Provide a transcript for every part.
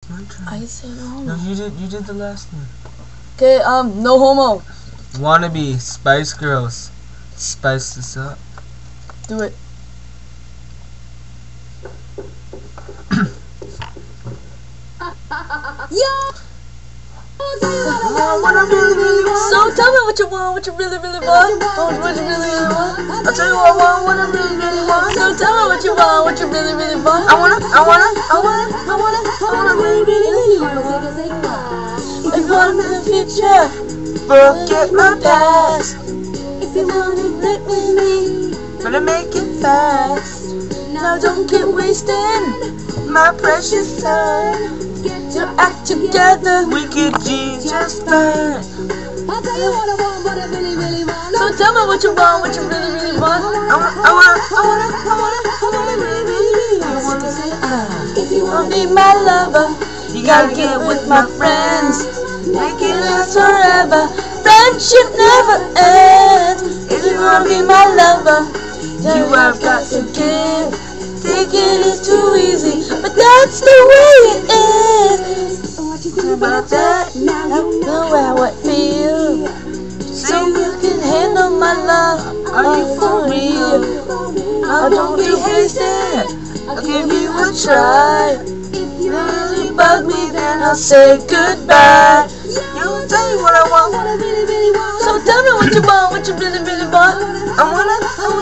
My turn. I say no homo. No, you did the last one. Okay, no homo. Wannabe Spice Girls. Spice this up. Do it. Yo! So tell me what you want, what you really want. What you really want. I'll tell you what I want, what I really want. So tell me what you want, what you really want. I wanna really want. If you want in the future, Forget my past. if you want to live with me, Gonna make it fast. now don't get wasted. My precious time. To act together. We could G just fine. I'll tell you what I want, what I really want. So tell me what you want, what you really want. I wanna really want. If you wanna be my lover, you gotta get with my friends. Make it last Forever, friendship never ends. If you wanna be my lover, you have got to give. Taking is too easy, but that's the way it is. What you think About that, now you know how it feels. So you can handle my love. Are you for real? Oh, don't be hasty. I'll give you a try. If you really bug me, then I'll say goodbye. I'll tell you what I want. what I really want. So tell me what you want, what you really want. I wanna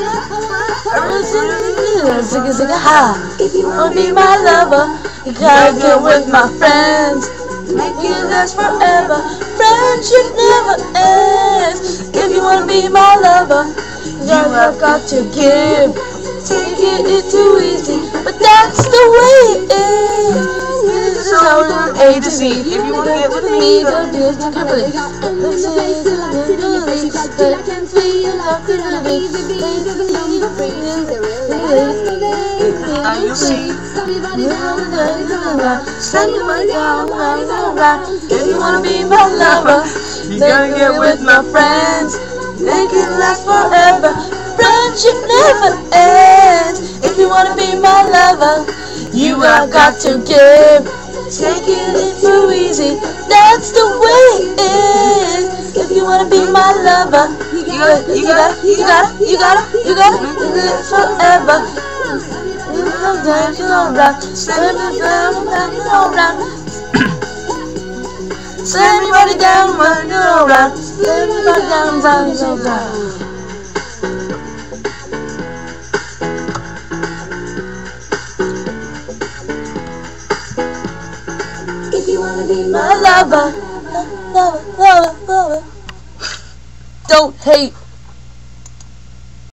Zigga zigga ha. If you wanna be my lover, you gotta get with my friends. Make it last forever. Friendship never ends. If you wanna be my lover, you have got to give. Taking it too easy, but that's the way it is. This is how from A to Z. If you wanna get with me, don't do it too quickly. This is the I can feel your love to you see? Send your money down, if you wanna be my lover, You then gotta get with my friends. Make it last forever. Friendship never ends. If you wanna be my lover, you have got to give. Taking it too easy, that's the way it is. If you wanna be my lover, you gotta live forever. Send everybody down, run around. Send everybody down, down. If you wanna be my lover, lover. Don't hate.